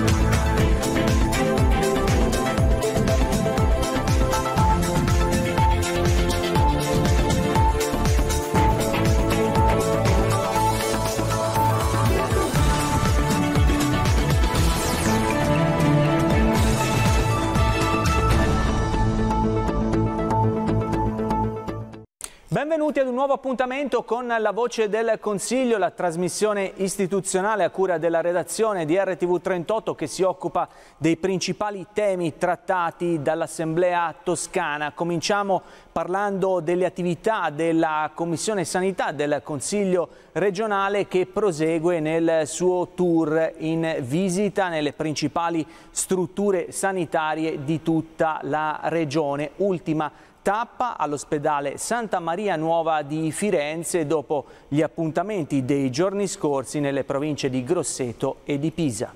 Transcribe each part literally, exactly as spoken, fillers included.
Benvenuti ad un nuovo appuntamento con La Voce del Consiglio, la trasmissione istituzionale a cura della redazione di R T V trentotto che si occupa dei principali temi trattati dall'Assemblea toscana. Cominciamo parlando delle attività della Commissione Sanità del Consiglio regionale che prosegue nel suo tour in visita nelle principali strutture sanitarie di tutta la regione. Ultima tappa all'ospedale Santa Maria Nuova di Firenze dopo gli appuntamenti dei giorni scorsi nelle province di Grosseto e di Pisa.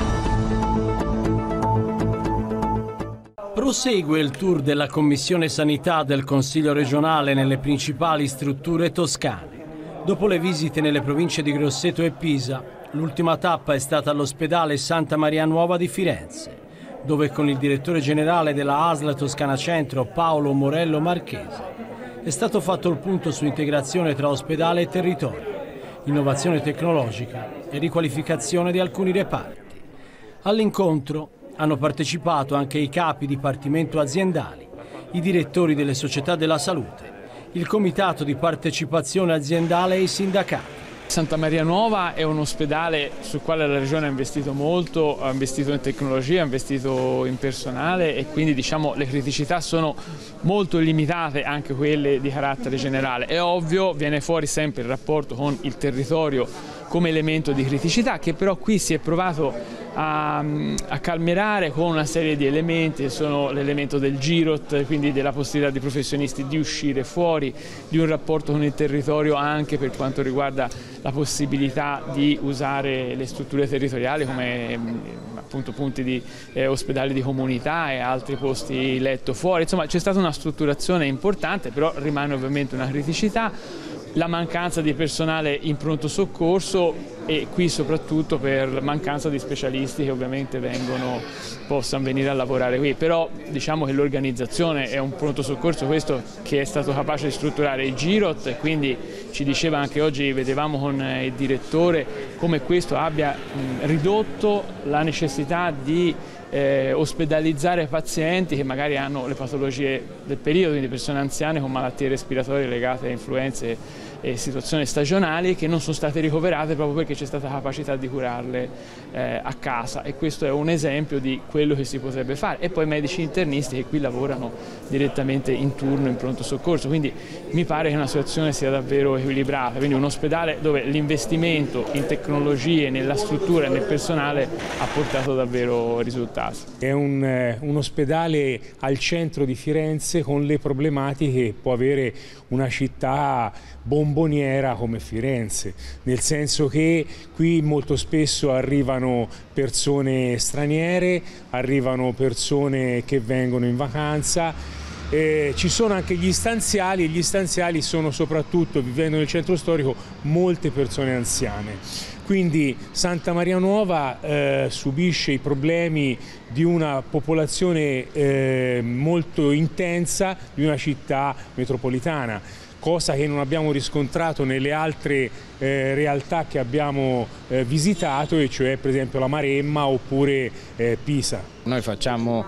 Prosegue il tour della Commissione Sanità del Consiglio regionale nelle principali strutture toscane. Dopo le visite nelle province di Grosseto e Pisa, l'ultima tappa è stata all'ospedale Santa Maria Nuova di Firenze, dove con il direttore generale della A S L Toscana Centro, Paolo Morello Marchese, è stato fatto il punto su integrazione tra ospedale e territorio, innovazione tecnologica e riqualificazione di alcuni reparti. All'incontro hanno partecipato anche i capi dipartimento aziendali, i direttori delle società della salute, il comitato di partecipazione aziendale e i sindacati. Santa Maria Nuova è un ospedale sul quale la Regione ha investito molto, ha investito in tecnologia, ha investito in personale e quindi diciamo le criticità sono molto limitate, anche quelle di carattere generale. È ovvio, viene fuori sempre il rapporto con il territorio come elemento di criticità che però qui si è provato a, a calmierare con una serie di elementi, che sono l'elemento del Girot, quindi della possibilità di professionisti di uscire fuori, di un rapporto con il territorio anche per quanto riguarda la possibilità di usare le strutture territoriali come appunto punti di eh, ospedali di comunità e altri posti letto fuori. Insomma c'è stata una strutturazione importante, però rimane ovviamente una criticità. La mancanza di personale in pronto soccorso e qui soprattutto per mancanza di specialisti che ovviamente vengono, possano venire a lavorare qui, però diciamo che l'organizzazione è un pronto soccorso questo che è stato capace di strutturare il Girot e quindi ci diceva anche oggi, vedevamo con il direttore come questo abbia mh, ridotto la necessità di Eh, ospedalizzare pazienti che magari hanno le patologie del periodo, quindi persone anziane con malattie respiratorie legate a influenze e situazioni stagionali che non sono state ricoverate proprio perché c'è stata capacità di curarle eh, a casa, e questo è un esempio di quello che si potrebbe fare. E poi medici internisti che qui lavorano direttamente in turno in pronto soccorso, quindi mi pare che una situazione sia davvero equilibrata, quindi un ospedale dove l'investimento in tecnologie, nella struttura e nel personale ha portato davvero risultati. È un, eh, un ospedale al centro di Firenze con le problematiche che può avere una città bomboniera come Firenze, nel senso che qui molto spesso arrivano persone straniere, arrivano persone che vengono in vacanza. Eh, ci sono anche gli stanziali e gli stanziali sono soprattutto, vivendo nel centro storico, molte persone anziane. Quindi Santa Maria Nuova eh, subisce i problemi di una popolazione eh, molto intensa di una città metropolitana, cosa che non abbiamo riscontrato nelle altre eh, realtà che abbiamo eh, visitato, e cioè per esempio la Maremma oppure eh, Pisa. Noi facciamo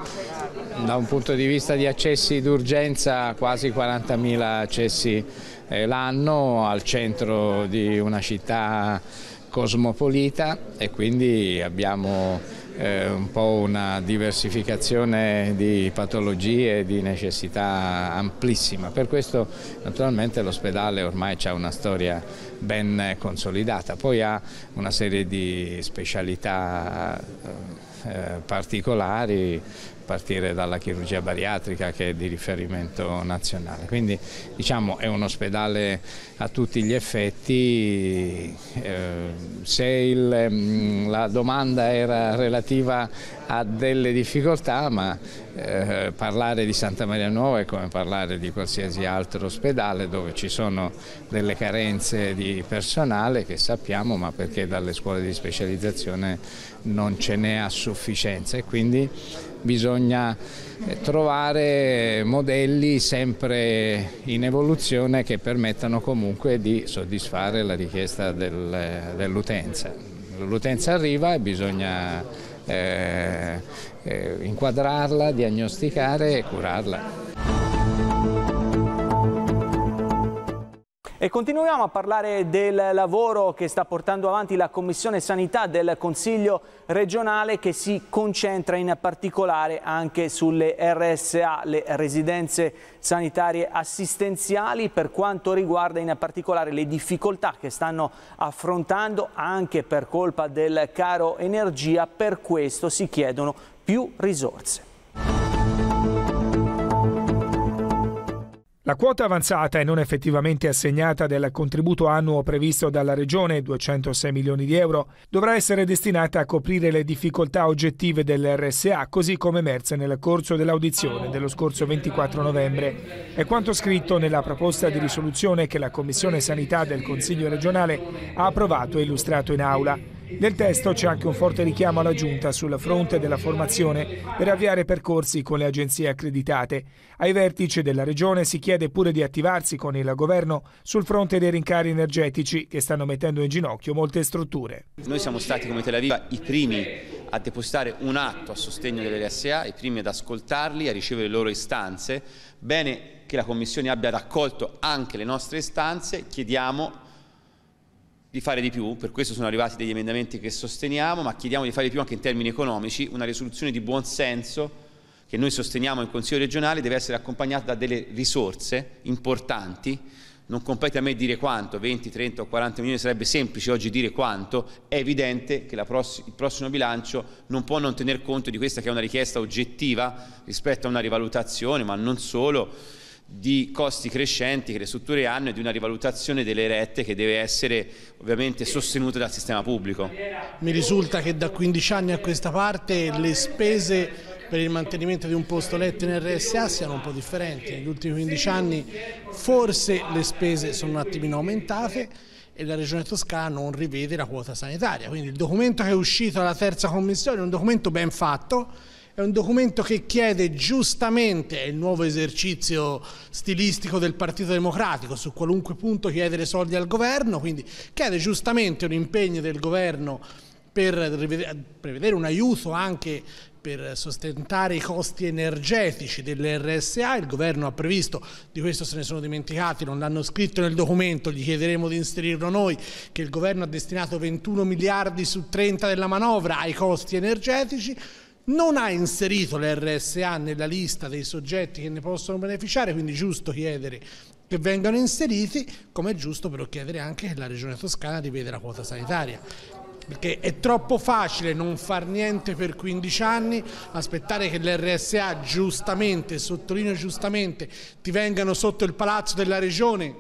da un punto di vista di accessi d'urgenza quasi quarantamila accessi eh, l'anno al centro di una città cosmopolita, e quindi abbiamo eh, un po' una diversificazione di patologie e di necessità amplissima. Per questo naturalmente l'ospedale ormai ha una storia ben consolidata, poi ha una serie di specialità eh, particolari, a partire dalla chirurgia bariatrica che è di riferimento nazionale. Quindi diciamo è un ospedale a tutti gli effetti. Eh, se il, la domanda era relativa a delle difficoltà, ma eh, parlare di Santa Maria Nuova è come parlare di qualsiasi altro ospedale dove ci sono delle carenze di personale che sappiamo, ma perché dalle scuole di specializzazione non ce n'è a sufficienza e quindi bisogna trovare modelli sempre in evoluzione che permettano comunque di soddisfare la richiesta del, dell'utenza. L'utenza arriva e bisogna eh, eh, inquadrarla, diagnosticare e curarla. E continuiamo a parlare del lavoro che sta portando avanti la Commissione Sanità del Consiglio regionale, che si concentra in particolare anche sulle R S A, le residenze sanitarie assistenziali, per quanto riguarda in particolare le difficoltà che stanno affrontando anche per colpa del caro energia. Per questo si chiedono più risorse. La quota avanzata e non effettivamente assegnata del contributo annuo previsto dalla Regione, duecentosei milioni di euro, dovrà essere destinata a coprire le difficoltà oggettive delle R S A, così come emerse nel corso dell'audizione dello scorso ventiquattro novembre. È quanto scritto nella proposta di risoluzione che la Commissione Sanità del Consiglio regionale ha approvato e illustrato in aula. Nel testo c'è anche un forte richiamo alla Giunta sul fronte della formazione per avviare percorsi con le agenzie accreditate. Ai vertici della Regione si chiede pure di attivarsi con il Governo sul fronte dei rincari energetici che stanno mettendo in ginocchio molte strutture. Noi siamo stati come Tel Aviv i primi a depositare un atto a sostegno delle R S A, i primi ad ascoltarli, a ricevere le loro istanze. Bene che la Commissione abbia raccolto anche le nostre istanze, chiediamo di fare di più, per questo sono arrivati degli emendamenti che sosteniamo, ma chiediamo di fare di più anche in termini economici. Una risoluzione di buon senso che noi sosteniamo in Consiglio regionale deve essere accompagnata da delle risorse importanti. Non compete a me dire quanto, venti, trenta o quaranta milioni, sarebbe semplice oggi dire quanto. È evidente che la pross- il prossimo bilancio non può non tener conto di questa che è una richiesta oggettiva rispetto a una rivalutazione, ma non solo, di costi crescenti che le strutture hanno e di una rivalutazione delle rette che deve essere ovviamente sostenuta dal sistema pubblico. Mi risulta che da quindici anni a questa parte le spese per il mantenimento di un posto letto in R S A siano un po' differenti. Negli ultimi quindici anni forse le spese sono un attimino aumentate e la Regione Toscana non rivede la quota sanitaria. Quindi il documento che è uscito dalla terza commissione è un documento ben fatto. È un documento che chiede giustamente, è il nuovo esercizio stilistico del Partito Democratico, su qualunque punto chiedere soldi al governo, quindi chiede giustamente un impegno del governo per prevedere un aiuto anche per sostentare i costi energetici delle R S A. Il governo ha previsto, di questo se ne sono dimenticati, non l'hanno scritto nel documento, gli chiederemo di inserirlo noi, che il governo ha destinato ventuno miliardi su trenta della manovra ai costi energetici. Non ha inserito le R S A nella lista dei soggetti che ne possono beneficiare, quindi è giusto chiedere che vengano inseriti, come è giusto però chiedere anche che la Regione Toscana riveda la quota sanitaria. Perché è troppo facile non far niente per quindici anni, aspettare che le R S A giustamente, sottolineo giustamente, ti vengano sotto il palazzo della Regione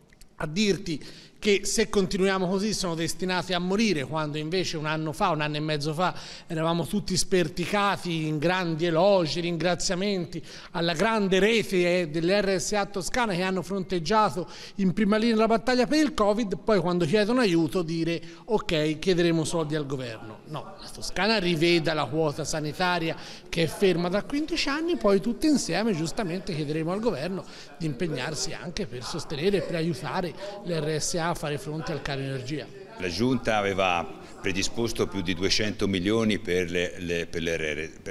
a dirti che se continuiamo così sono destinati a morire, quando invece un anno fa, un anno e mezzo fa, eravamo tutti sperticati in grandi elogi, ringraziamenti alla grande rete delle R S A toscane che hanno fronteggiato in prima linea la battaglia per il Covid. Poi quando chiedono aiuto dire ok, chiederemo soldi al governo. No, la Toscana riveda la quota sanitaria che è ferma da quindici anni, poi tutti insieme giustamente chiederemo al governo di impegnarsi anche per sostenere e per aiutare le R S A a fare fronte al caro energia. La Giunta aveva predisposto più di duecento milioni per le, le, per le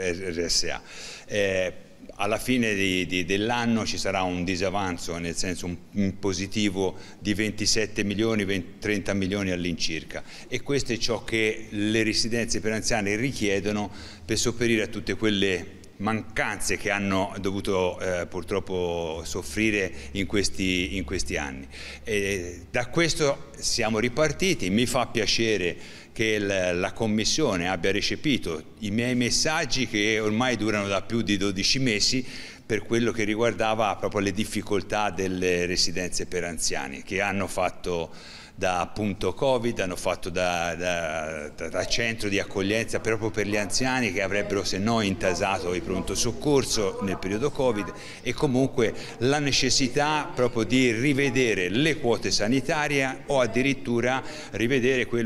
R S A. Eh, alla fine di, di, dell'anno ci sarà un disavanzo, nel senso un, un positivo di ventisette milioni, venti, trenta milioni all'incirca, e questo è ciò che le residenze per anziani richiedono per sopperire a tutte quelle mancanze che hanno dovuto eh, purtroppo soffrire in questi, in questi anni. E da questo siamo ripartiti. Mi fa piacere che la Commissione abbia recepito i miei messaggi, che ormai durano da più di dodici mesi, per quello che riguardava proprio le difficoltà delle residenze per anziani, che hanno fatto da punto Covid, hanno fatto da, da, da, da centro di accoglienza proprio per gli anziani che avrebbero se no intasato il pronto soccorso nel periodo Covid, e comunque la necessità proprio di rivedere le quote sanitarie o addirittura rivedere quello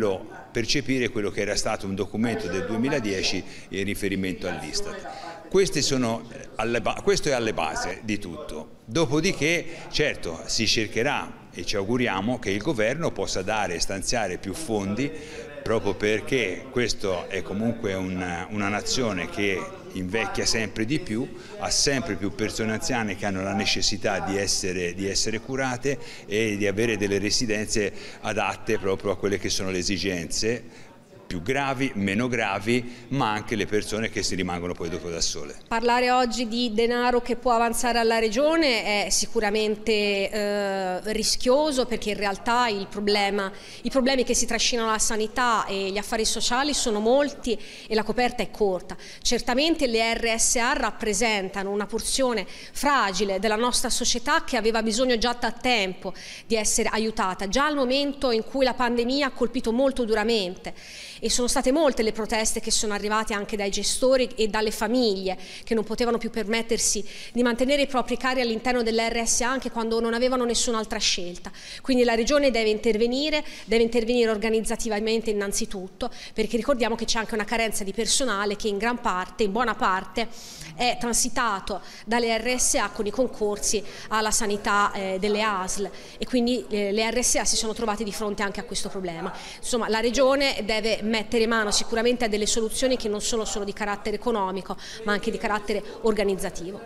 percepire quello che era stato un documento del duemiladieci in riferimento all'Istat. Questi sono alle, questo è alle basi di tutto. Dopodiché, certo, si cercherà e ci auguriamo che il governo possa dare e stanziare più fondi, proprio perché questo è comunque una, una nazione che invecchia sempre di più, ha sempre più persone anziane che hanno la necessità di essere, di essere curate e di avere delle residenze adatte proprio a quelle che sono le esigenze più gravi, meno gravi, ma anche le persone che si rimangono poi dopo da sole. Parlare oggi di denaro che può avanzare alla Regione è sicuramente eh, rischioso, perché in realtà il problema, i problemi che si trascinano la sanità e gli affari sociali sono molti e la coperta è corta. Certamente le R S A rappresentano una porzione fragile della nostra società che aveva bisogno già da tempo di essere aiutata, già al momento in cui la pandemia ha colpito molto duramente. E sono state molte le proteste che sono arrivate anche dai gestori e dalle famiglie che non potevano più permettersi di mantenere i propri cari all'interno dell'R S A anche quando non avevano nessun'altra scelta. Quindi la Regione deve intervenire, deve intervenire organizzativamente innanzitutto, perché ricordiamo che c'è anche una carenza di personale che in gran parte, in buona parte, è transitato dalle R S A con i concorsi alla sanità eh, delle A S L, e quindi eh, le R S A si sono trovate di fronte anche a questo problema. Insomma, la Regione deve mettere mano sicuramente a delle soluzioni che non sono solo di carattere economico, ma anche di carattere organizzativo.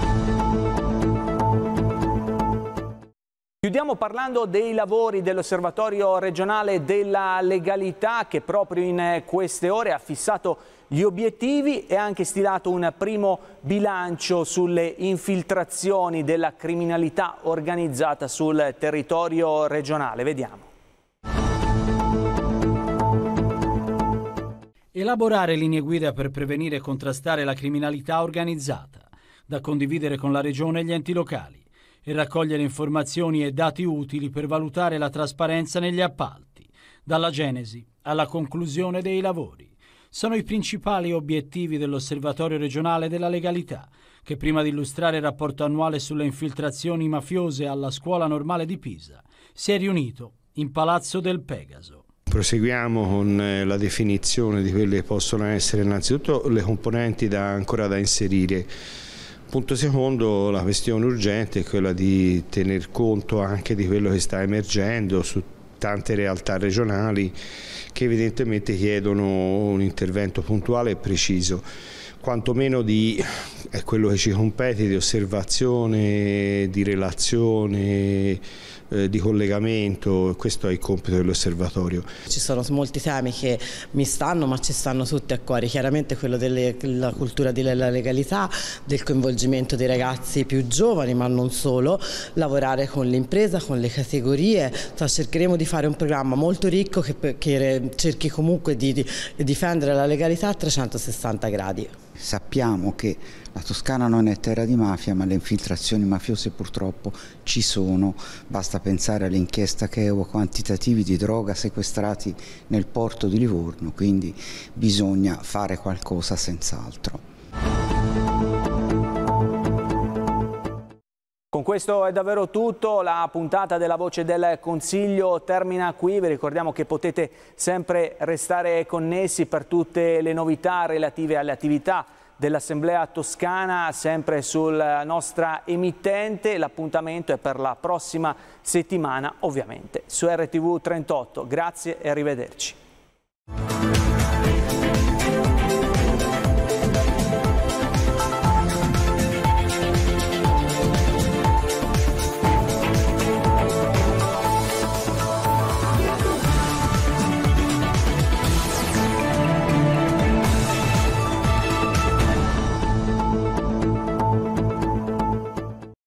Chiudiamo parlando dei lavori dell'Osservatorio regionale della legalità, che proprio in queste ore ha fissato gli obiettivi e ha anche stilato un primo bilancio sulle infiltrazioni della criminalità organizzata sul territorio regionale. Vediamo. Elaborare linee guida per prevenire e contrastare la criminalità organizzata, da condividere con la Regione e gli enti locali, e raccogliere informazioni e dati utili per valutare la trasparenza negli appalti, dalla genesi alla conclusione dei lavori. Sono i principali obiettivi dell'Osservatorio regionale della legalità, che prima di illustrare il rapporto annuale sulle infiltrazioni mafiose alla Scuola Normale di Pisa, si è riunito in Palazzo del Pegaso. Proseguiamo con la definizione di quelle che possono essere innanzitutto le componenti da, ancora da inserire. Punto secondo, la questione urgente è quella di tener conto anche di quello che sta emergendo su tante realtà regionali che evidentemente chiedono un intervento puntuale e preciso, quantomeno di è quello che ci compete, di osservazione, di relazione, eh, di collegamento. Questo è il compito dell'osservatorio. Ci sono molti temi che mi stanno, ma ci stanno tutti a cuore, chiaramente quello della cultura della legalità, del coinvolgimento dei ragazzi più giovani, ma non solo, lavorare con l'impresa, con le categorie. Cioè, cercheremo di fare un programma molto ricco che, che cerchi comunque di, di difendere la legalità a trecentosessanta gradi. Sappiamo che la Toscana non è terra di mafia, ma le infiltrazioni mafiose purtroppo ci sono. Basta pensare all'inchiesta che evoca quantitativi di droga sequestrati nel porto di Livorno, quindi bisogna fare qualcosa senz'altro. Con questo è davvero tutto, la puntata della Voce del Consiglio termina qui. Vi ricordiamo che potete sempre restare connessi per tutte le novità relative alle attività dell'Assemblea toscana, sempre sulla nostra emittente. L'appuntamento è per la prossima settimana, ovviamente, su R T V trentotto. Grazie e arrivederci.